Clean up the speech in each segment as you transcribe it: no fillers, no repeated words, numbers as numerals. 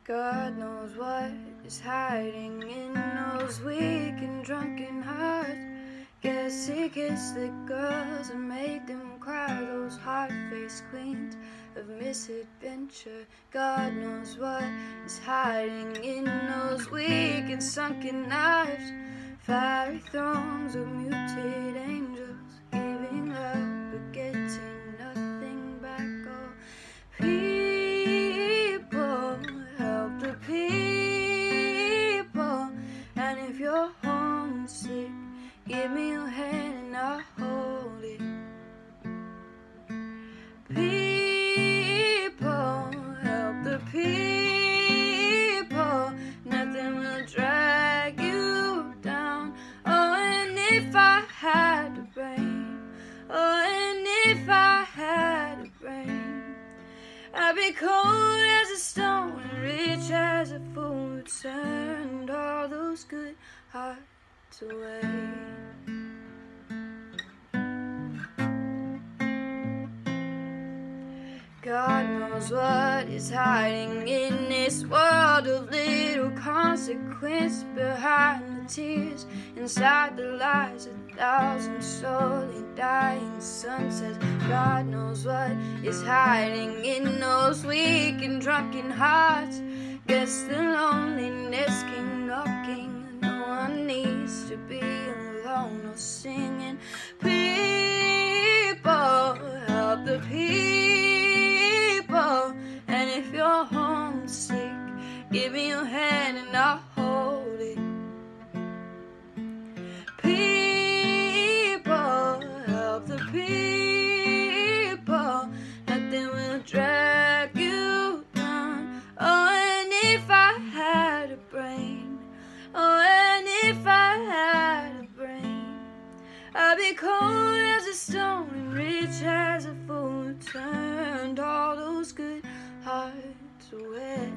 God knows what is hiding in those weak and drunken hearts. Guess he kissed the girls and made them cry, those hard-faced queens of misadventure. God knows what is hiding in those weak and sunken knives, fiery thrones of muted angels, giving up but getting nothing back. Oh, people, help the people, and if you're homesick, give me your hand and I'll hold it. People, help the people, nothing will drag you down. Oh, and if I had a brain, oh, and if I had a brain, I'd be cold as a stone and rich as a fool who turned all those good hearts away. God knows what is hiding in this world of little consequence, behind the tears, inside the lies, 1,000 slowly dying sunsets. God knows what is hiding in those weak and drunken hearts. Guess the loneliness came knocking. No one needs to be alone or singing. People, help the people, and if you're homesick, give me your hand and I'll hold it. People, help the people, nothing will drag you down. Oh, and if I had a brain, oh, and if I had a brain, I'd be cold as a stone and rich as a fool who turned all those good hearts away.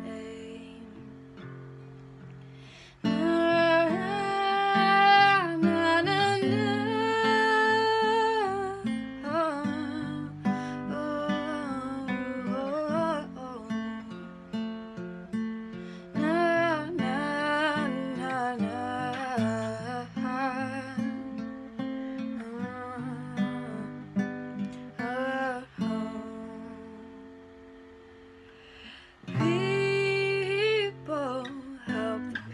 People, help the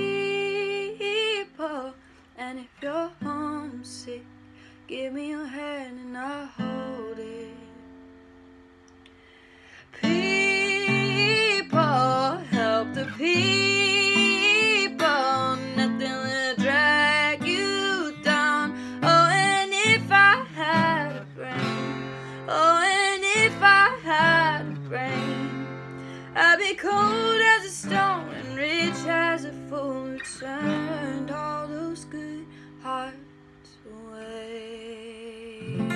people, and if you're homesick, give me your hand and I'll hold it. People, help the people, nothing will drag you down. Oh, and if I had a brain, oh, and if I had a brain, I'd be cold as a stone and rich as a fool who turned all those good hearts away.